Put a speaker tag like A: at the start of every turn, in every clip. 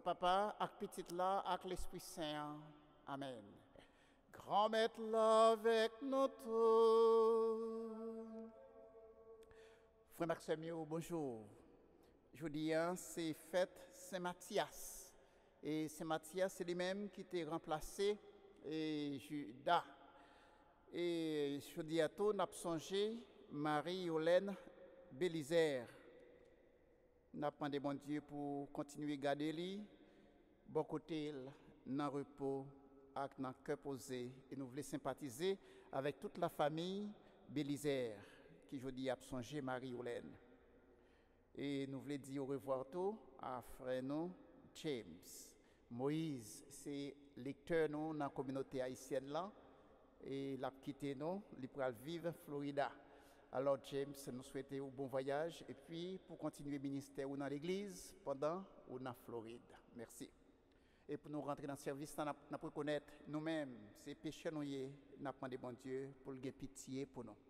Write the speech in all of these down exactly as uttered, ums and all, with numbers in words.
A: papa, ak petit là, ak l'Esprit Saint. Amen. Grand maître là avec nous tous. Frère Maxime, bonjour. Jeudi, c'est fête Saint-Mathias. Et Saint-Mathias, c'est lui-même qui t'a remplacé et Judas. Et jeudi à tout, nous avons songé Marie-Yolène Bélisaire. Nous avons demandé bon Dieu pour continuer à garder lui, bon côté, dans le repos, avec dans le cœur posé. Et nous voulons sympathiser avec toute la famille Bélisaire, qui aujourd'hui a songé Marie-Yolène. Et nous voulons dire au revoir tout à frère nous, James. Moïse, c'est lecteur nous dans la communauté haïtienne là. Et il a quitté nous, il pourra vivre en Florida. Alors James, nous souhaitons un bon voyage et puis pour continuer le ministère ou dans l'église pendant ou dans Floride. Merci. Et pour nous rentrer dans le service, nous avons connaître nous-mêmes, ces péchés nous y nous avons demandé bon Dieu pour le pitié pour nous.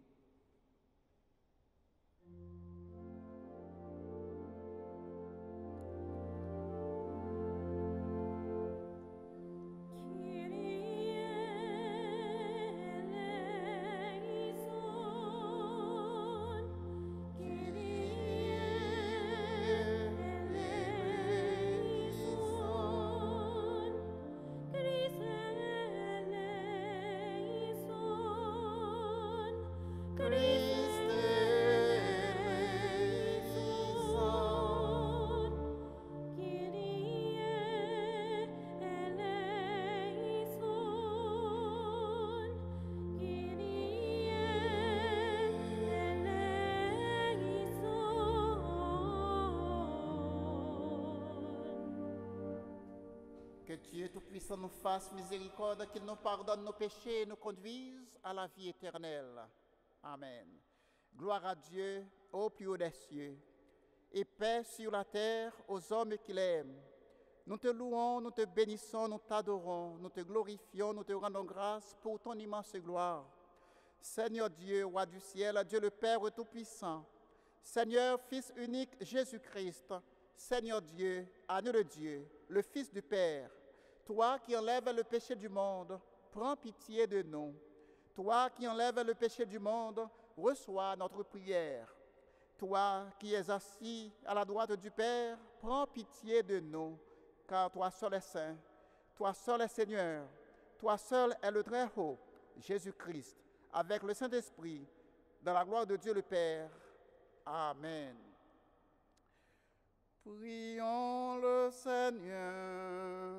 A: Que Dieu Tout-Puissant nous fasse miséricorde, qu'il nous pardonne nos péchés et nous conduise à la vie éternelle. Amen. Gloire à Dieu au plus haut des cieux et paix sur la terre aux hommes qu'il aime. Nous te louons, nous te bénissons, nous t'adorons, nous te glorifions, nous te rendons grâce pour ton immense gloire. Seigneur Dieu, roi du ciel, Dieu le Père Tout-Puissant, Seigneur, Fils unique Jésus-Christ, Seigneur Dieu, agneau de Dieu, le Fils du Père, toi qui enlèves le péché du monde, prends pitié de nous. Toi qui enlèves le péché du monde, reçois notre prière. Toi qui es assis à la droite du Père, prends pitié de nous, car toi seul est saint, toi seul est Seigneur, toi seul est le Très-Haut, Jésus-Christ, avec le Saint-Esprit, dans la gloire de Dieu le Père. Amen. Prions le Seigneur.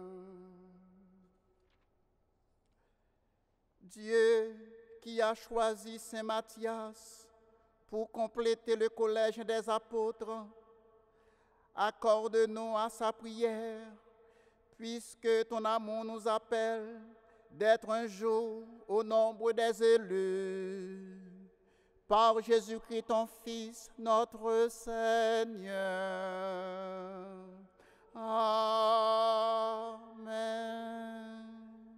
A: Dieu qui a choisi Saint Matthias pour compléter le collège des apôtres, accorde-nous à sa prière, puisque ton amour nous appelle d'être un jour au nombre des élus. Par Jésus-Christ, ton Fils, notre Seigneur. Amen.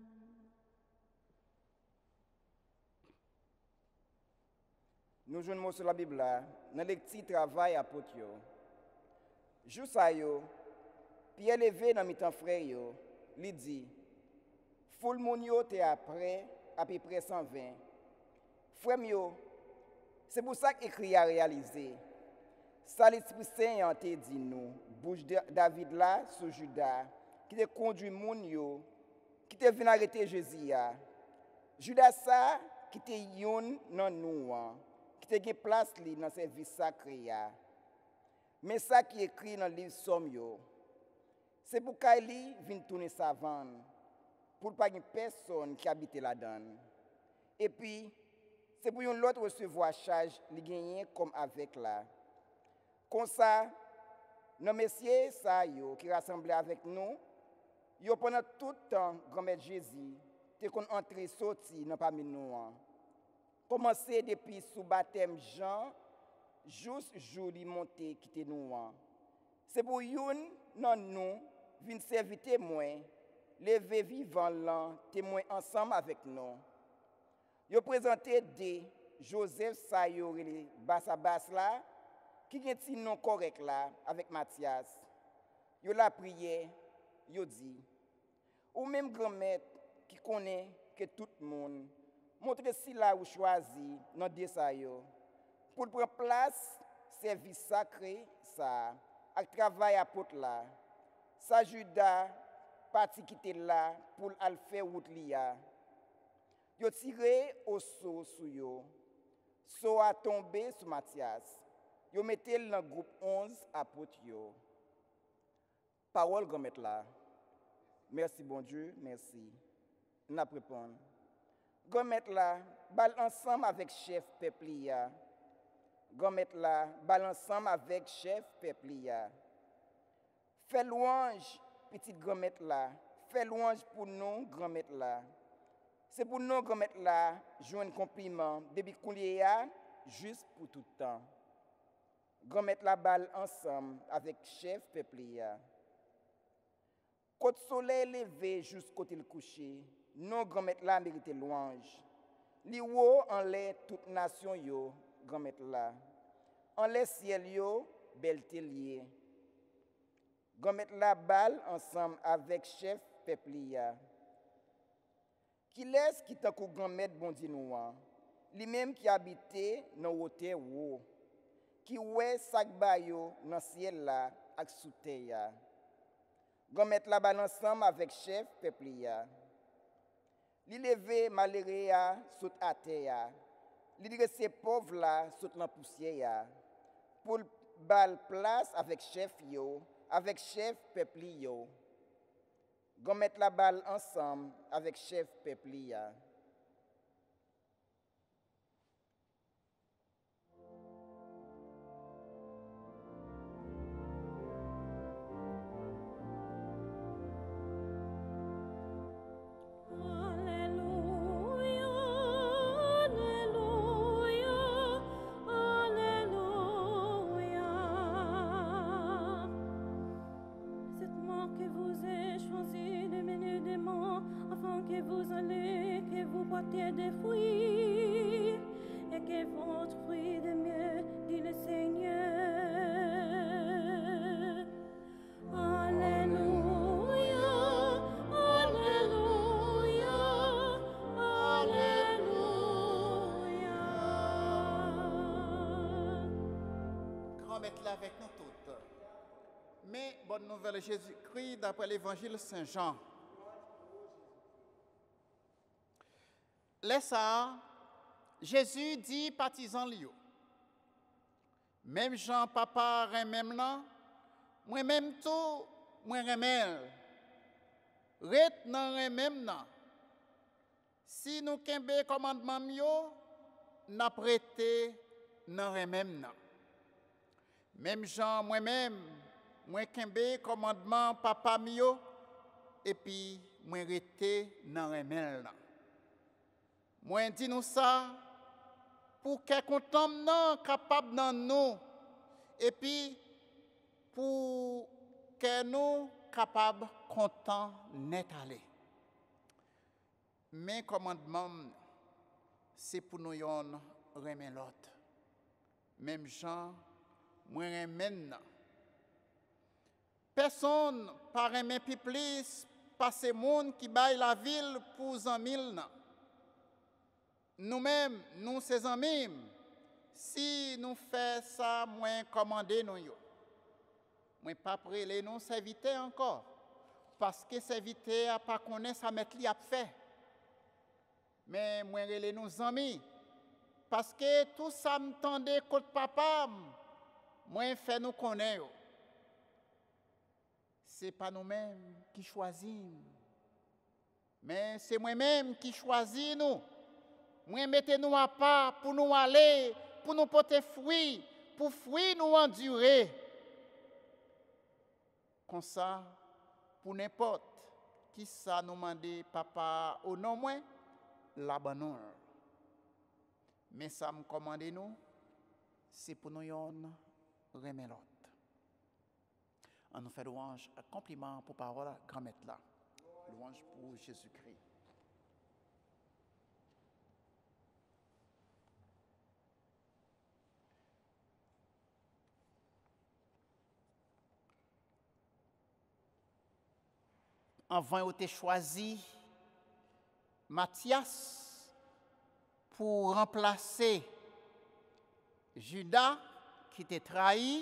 B: Nous jouons sur la Bible là, dans le petit travail à Potio. Juste à yo, Pierre levé dans mi-temps frère yo, lui dit, foule moun yo te après, à peu près cent vingt. Frère yo, c'est pour ça qu'écrit a réalisé. Ça l'Esprit Saint te dit nous, bouche de David là, sur Judas, qui te conduit moun yo, qui te venu arrêter Jésus. Judas ça, qui te yon nan nous, qui te gen place li dans service sacré. Mais ça qui écrit dans le livre Somme yo, c'est pour qu'Ali vienne tourner sa vanne, pour pas une personne qui habite là-dedans. Et puis, c'est pour une autre recevoir charge li gagner comme avec là. Comme ça, nos messieurs ça yo qui rassemblent avec nous, yo pendant tout le temps grand-mère Jésus, te kon entrer sorti dans parmi nous. Commencer depuis sous baptême Jean, juste jour li monter quitter nous. C'est pour une non nous vinn servir témoin, lever vivant là, témoin ensemble avec nous. Yo présenté des Joseph Sayo Bassabas là qui gen ti nom correct là avec Matthias. Yo la prié yo dit, ou même grand-mère qui connaît que tout le monde, montre si là ou choisi dans des ça yo, pour prendre place, service sacré, ça, avec travail à porte là, sa Judas, parti quitter là, pour aller faire route liya. Yo tiré au saut sur yo, saut a tombé sur Mathias. Yo mettait dans le groupe onze apôtres yo. Parole grand-mère là. Merci bon Dieu, merci. N'a répondre. Grand-mère là, bal ensemble avec chef Peplia. Grand-mère là, bal ensemble avec chef Peplia. Fais louange, petite grand-mère là. Fais louange pour nous, grand-mère là. C'est pour nous, grand-mère là, jouer un compliment, depuis Kouliéa, juste pour tout le temps. Grand-mère la balle ensemble avec chef Peplia. Côté soleil levé jusqu'au côté le coucher, nous, grand-mère là, mérite louange. Li wo en l'air toute nation yo, grand-mère là. En l'air ciel yo, belle lié. Grand-mère la balle ensemble avec chef Peplia. Qui laisse qui t'a grand-mère bondi noir, lui-même qui habitait dans hauteur haut, qui ouais sac bayo dans ciel là ak sous terre. Grand-mère la balle ensemble avec chef Peplia. Li levé malheureux saute à terre. Li dire ces pauvres là saute dans poussière pour bal place avec chef yo, avec chef Peplia. Grand-mère la balle ensemble avec chef Peplia.
C: Des fruits et que votre fruit de mieux, dit le Seigneur. Alléluia, Alléluia, Alléluia.
A: Grand-mère là avec nous toutes. Mais bonne nouvelle Jésus-Christ d'après l'évangile Saint-Jean. Laisse ça, Jésus dit partisan lio. Même Jean papa même là, moi même tout, moi remel. Ret nan même là. Si nous kembe commandement mio, n'a prêté nan même là. Même Jean moi-même, moi kembe commandement papa mio et puis moi rete nan remel là. Moi dis nous ça pour que content non capable dans nous et puis pour que nous capables content net aller. Mes commandements c'est pour nous yon remen l'autre. Même Jean moi remen. Personne pas remen plus passer monde qui baille la ville pour cent mille. Nous-mêmes, nous, ses amis, si nous faisons ça, moins commander nous. Moi, pas prêler nous serviteurs encore. Parce que serviteurs n'a pas connaît ça mettre li a fait. Mais moi, relais nos amis. Parce que tout ça me tendait côté papa, moi, fait nous connaître. Ce n'est pas nous-mêmes qui choisissons. Mais c'est moi-même qui choisis nous. Moi, mettez-nous à part pour nous aller, pour nous porter fruits, pour fruits nous endurer. Comme ça, pour n'importe qui ça nous demande, papa, au nom moins, l'abandon. Mais ça me commande nous, c'est pour nous yon remettre l'autre. On nous fait louange, un compliment pour parole, grand-mère là. Louange pour Jésus-Christ. avant été choisi Matthias pour remplacer Judas qui était trahi.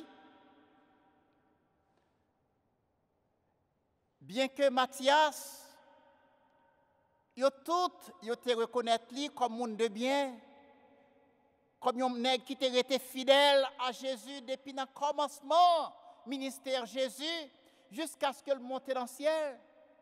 A: Bien que Matthias, yo tout, yo te reconnaître lui comme monde de bien, comme un nègre qui était resté fidèle à Jésus depuis le commencement ministère Jésus jusqu'à ce qu'il monte dans le ciel.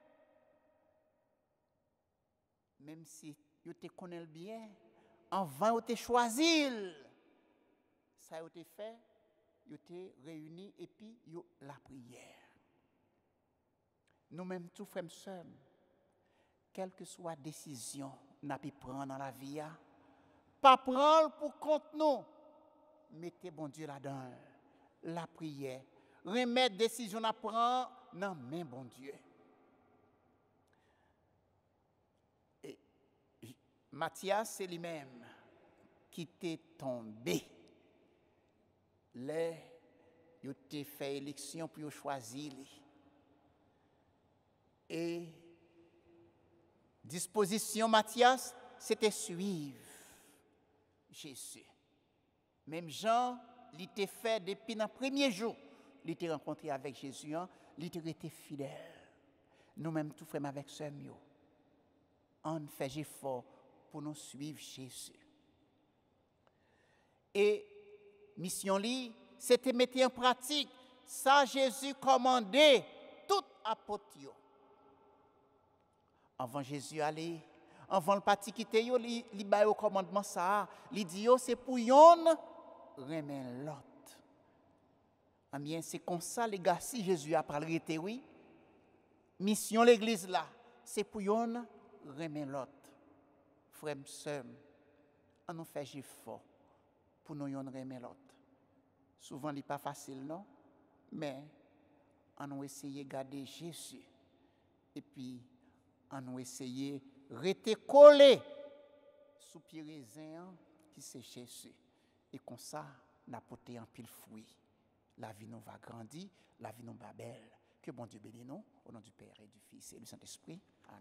A: Même si yo te connaît bien, avant yo te choisi, ça a été fait, yo te réuni et puis yo la prière. Nous-mêmes, tous frères et sœurs, quelle que soit la décision que nous prendre dans la vie, pas prendre pour compte nous. Mettez bon Dieu là-dedans, la prière. Remettre décision à prendre dans la main bon Dieu. Et Matthias, c'est lui-même qui était tombé. Là, il a fait élection pour choisir. Et disposition Matthias, c'était suivre Jésus. Même Jean, il était fait depuis le premier jour, il était rencontré avec Jésus, il était fidèle. Nous-mêmes, tout frères avec ce mieux, on fait effort pour nous suivre Jésus. Et mission li, c'était mettre en pratique ça Jésus commandait tout apôtre. Avant Jésus aller, avant le parti quitter yo, li li bail au commandement ça, li dit yo c'est pour yon remen l'autre. Ah bien c'est comme ça les gars si Jésus a parlé était oui. Mission l'église là, c'est pour yon remen l'autre. Frères sœurs, on nous fait effort pour nous yon remen l'autre. Souvent il pas facile non, mais on nous essayer garder Jésus et puis on nous essayer rester collé sous pied raisin qui c'est Jésus et comme ça n'a porté un pile fruit. La vie nous va grandir, la vie nous va belle. Que bon Dieu bénisse nous au nom du Père et du Fils et du Saint-Esprit. Amen.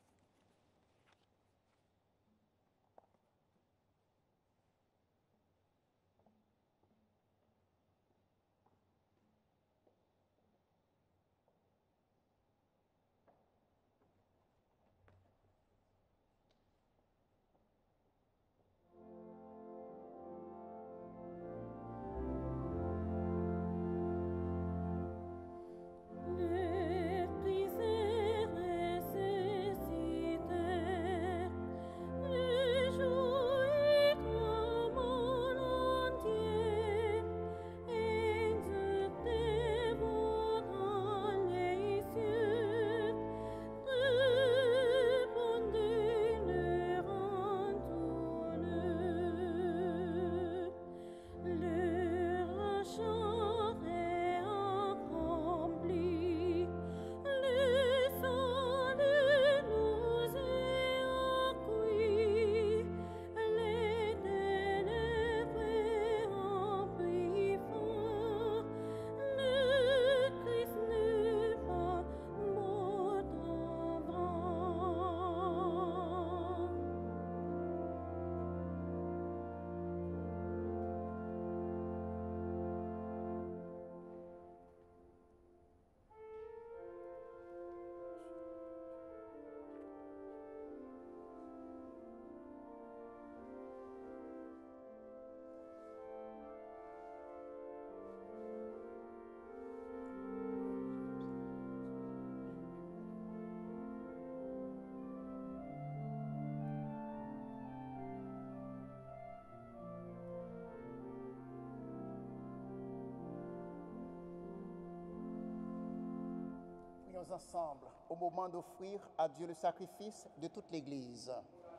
A: Ensemble au moment d'offrir à Dieu le sacrifice de toute l'Église.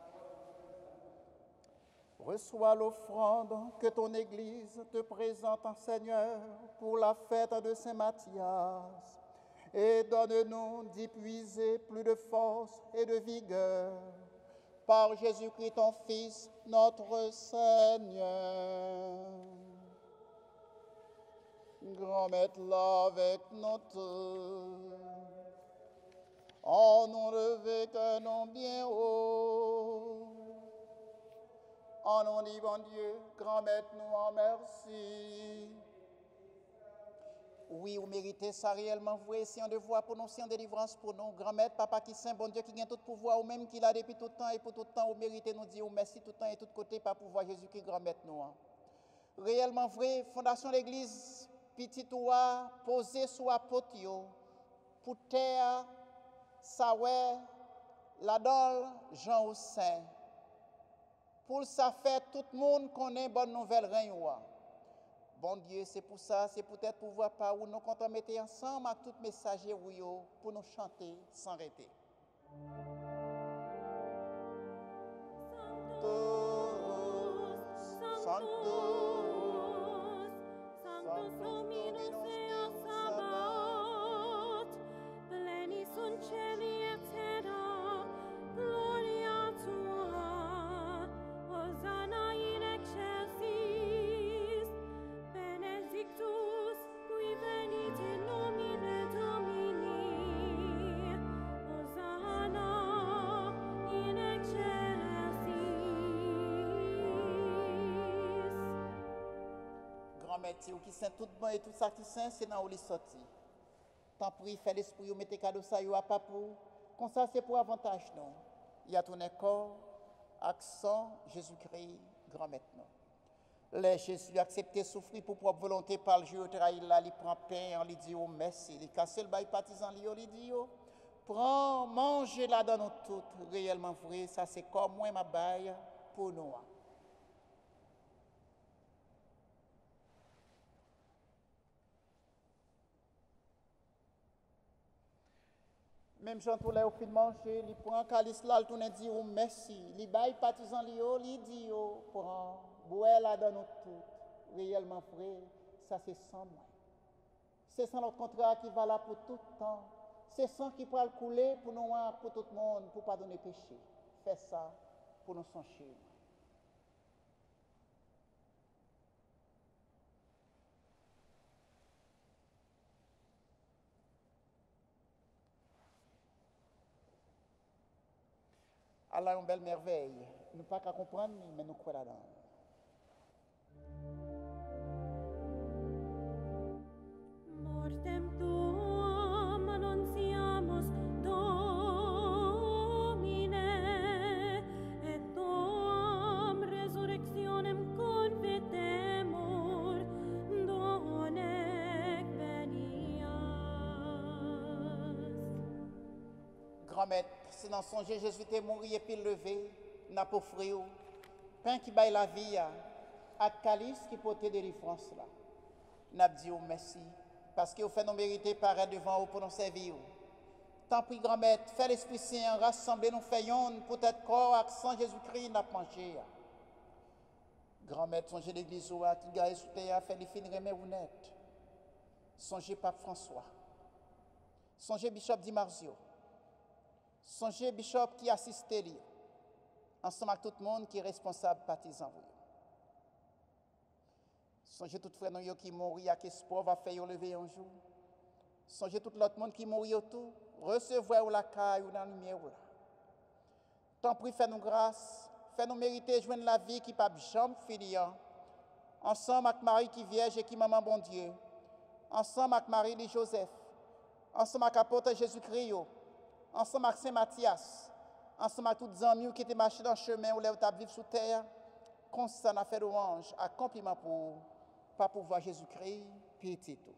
A: Reçois l'offrande que ton Église te présente en Seigneur pour la fête de Saint Matthias et donne-nous d'y puiser plus de force et de vigueur par Jésus-Christ ton Fils, notre Seigneur. Grand maître là avec notre En nous lever que non bien haut. En nous dit, bon Dieu, grand maître, nous en merci. Oui, vous méritez ça réellement, vrai, c'est un devoir pour nous, c'est une délivrance pour nous. Grand maître, papa qui saint, bon Dieu qui gagne tout pouvoir, ou même qui l'a depuis tout le temps et pour tout le temps, vous méritez nous dire merci tout le temps et tout côté, par pouvoir Jésus-Christ, grand maître nous. Réellement vrai, fondation de l'église, petit toi, posé sous apotio, pour terre, Sawé, la dole, Jean ou Saint. Pour ça fait tout le monde connaît bonne nouvelle rien. Bon Dieu, c'est pour ça, c'est peut-être pour voir par où nous comptons mettre ensemble avec tout messager pour nous chanter sans arrêter. Sanctus, Sanctus, Sanctus Dominus Deus Sabaoth, pleni sunt cieli et terra, gloria tua, Hosanna in excelsis, benedictus qui venit in nomine Domini, Hosanna in excelsis. Grand-mère, qui saint tout bon et tout ça qui saint, c'est dans où il sorti. Tant pis, fait l'esprit, vous mettez cadeau ça, vous pas pour. Comme ça, c'est pour avantage, non. Il y a ton corps, accent, Jésus-Christ, grand maintenant. Les Jésus accepté souffrir pour propre volonté par le Dieu, trahir là, il prend pain, on lui dit oh merci, il casse le bail partisan, il lui dit oh, prends, mangez là dans nous toutes, réellement vrai, ça c'est comme moi ma baille pour nous. Même Jean Toulé au fin de manger, il prend calice là, il tourne et dit oh merci, il baille partisan, il dit oh, prends, bois là dans nous toutes, réellement vrai, ça c'est sans moi. C'est sans notre contrat qui va là pour tout le temps. C'est sans qui pourra le couler pour nous, pour tout le monde, pour pardonner péché. Fais ça pour nous songer. Allah, une belle merveille. Nous pas qu'à comprendre, mais nous croyons là-dedans.
C: Mortem tuum annunciamus, Domine, et tuam resurrectionem confitemur, donec venias.
A: Grand maître, c'est dans son Jésus était mort et puis levé, n'a pas offert, pain qui baille la vie, à calice qui portait délivrance là. N'a dit oh merci. Parce que vous faites nous mériter paraître devant vous pour nous servir. Tant pis, grand-maître, fais l'Esprit Saint, rassembler nous faisons pour être corps, accent Jésus-Christ, n'a mangé. Grand-maître, songez l'église qui gagne sous terre, fait les fins remet ou net. Songez Pape François. Songez Bishop Di Marzio. Songez Bishop qui assiste lui. Ensemble avec tout le monde qui est responsable, partisan. Songez tout frère nous qui mourit avec espoir va faire lever un jour. Songez tout l'autre monde qui mourit autour, recevoir la caille ou dans la lumière. Tant pis, fais-nous grâce, fais-nous mériter de joindre la vie qui pas jamais finir. Ensemble avec Marie qui vierge et qui maman bon Dieu. Ensemble avec Marie et Joseph. Ensemble avec l'apôtre Jésus-Christ. Ensemble avec Saint Matthias. Ensemble avec tous les amis qui étaient marchés dans le chemin où les ont vivre sous terre. Comme ça, on a fait louange, accomplissement pour pas pouvoir Jésus-Christ, puis tout.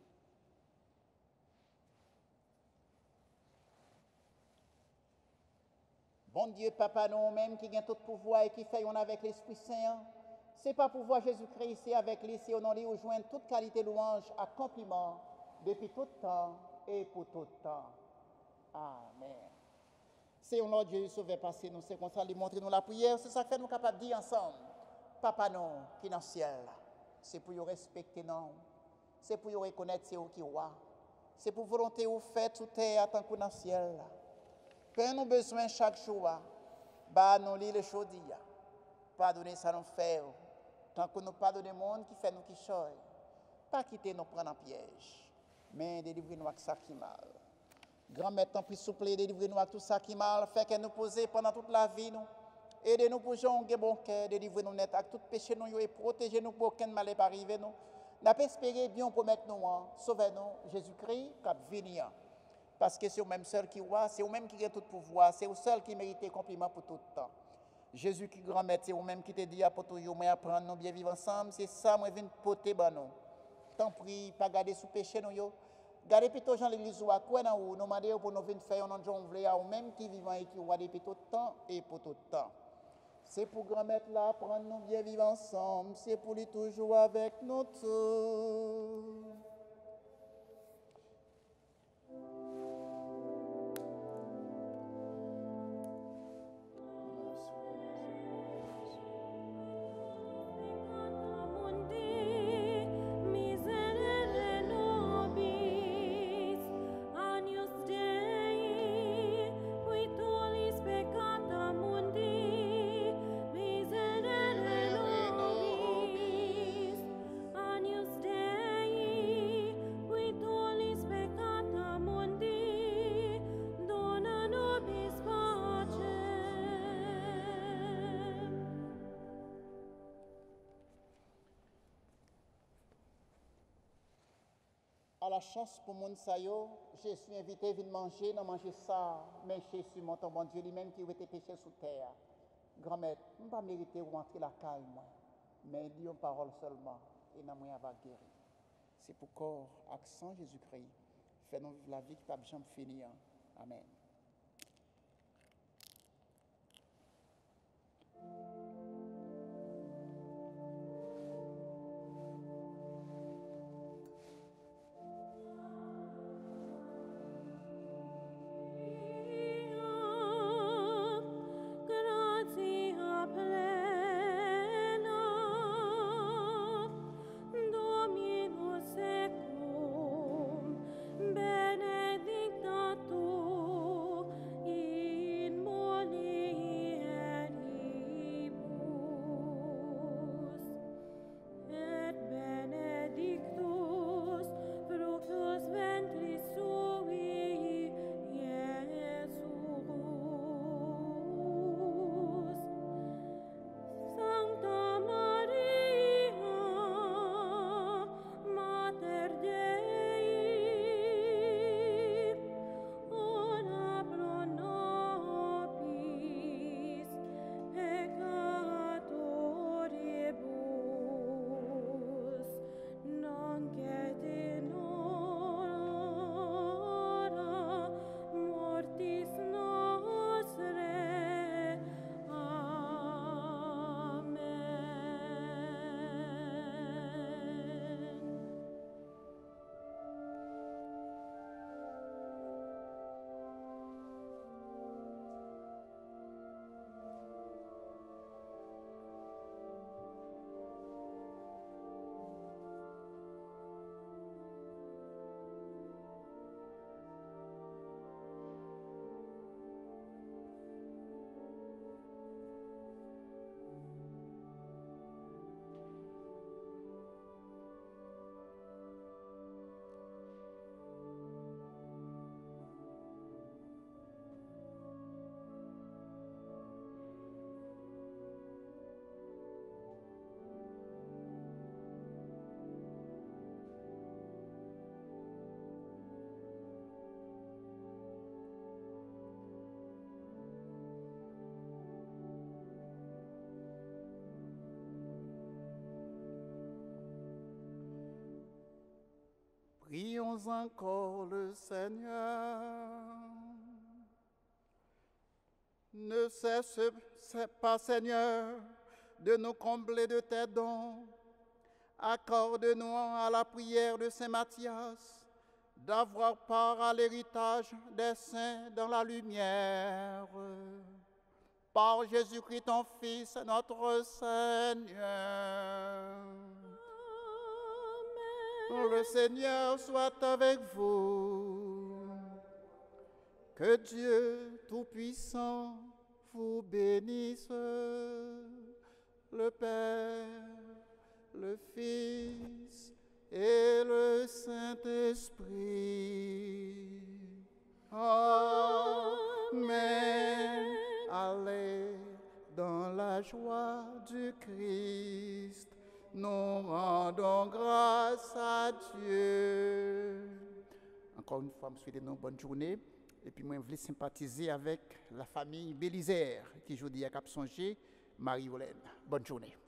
A: Bon Dieu, Papa, nous-mêmes qui gagne tout pouvoir et qui fait on avec l'Esprit Saint, c'est pas pouvoir Jésus-Christ, c'est avec lui, c'est on lui rejoindre toute qualité louange, accomplissement depuis tout temps et pour tout temps. Amen. C'est un Lord Jésus sauvé passé, nous, c'est comme ça, lui montrer nous la prière, c'est ça que nous capables de dire ensemble. Papa, non, qui est dans le ciel, c'est pour nous respecter, non. C'est pour nous reconnaître, c'est vous qui roi. C'est pour volonté vous faites sous terre, tant que dans le ciel. Père, nous besoin chaque jour, bah, nous lit le chaudis. Pardonnez ça nous fait, tant que nous pardonnons le monde qui fait nous qui choye. Pas quitter nous prendre en piège, mais délivrer-nous avec ça qui mal. Grand-mère, t'en prie, souple, délivrez-nous à tout ça qui mal, fait que nous poser pendant toute la vie, nous. Aidez-nous pour jouer bon cœur, délivrez-nous net à tout péché nous et protégez-nous pour aucun mal n'est arrivé nous. N'a pas espéré Dieu promettre nous, sauvez-nous, Jésus-Christ, cap venir. Parce que c'est vous même seul qui voit, c'est vous même qui a tout pouvoir, c'est vous seul qui mérite compliment pour tout le temps. Jésus qui grand-mère, c'est vous même qui te dit à pour toujours, mais apprendre nous bien vivre ensemble, c'est ça moi viens porter ban nous. Tant prie, pas garder sous péché nous yo. Gardez plutôt Jean l'église ou à quoi dans nous demander pour nous venir faire un jour vle à ou même qui vivant et qui voit depuis tout le temps et pour tout le temps. C'est pour grand-mère là prendre nous bien vivre ensemble, c'est pour lui toujours avec nous tous. À la chance pour mon sayo, je suis invité à venir manger, non manger ça, mais je suis mon bon Dieu lui-même qui a été péché sous terre. Grand-mère, je ne vais pas mériter de rentrer la caille, moi, mais dis une parole seulement, et non moi va guérir. C'est pour corps, accent Jésus-Christ, fais-nous vivre la vie qui ne peut jamais finir. Amen. Prions encore le Seigneur. Ne cesse pas, Seigneur, de nous combler de tes dons. Accorde-nous à la prière de Saint Matthias d'avoir part à l'héritage des saints dans la lumière. Par Jésus-Christ, ton Fils, notre Seigneur. Le Seigneur soit avec vous. Que Dieu Tout-Puissant vous bénisse, le Père, le Fils et le Saint-Esprit. Amen. Allez dans la joie du Christ, nous rendons grâce à Dieu. Encore une fois, je souhaite une bonne journée. Et puis, moi, je voulais sympathiser avec la famille Bélisaire qui aujourd'hui a cap songer Marie-Holaine. Bonne journée.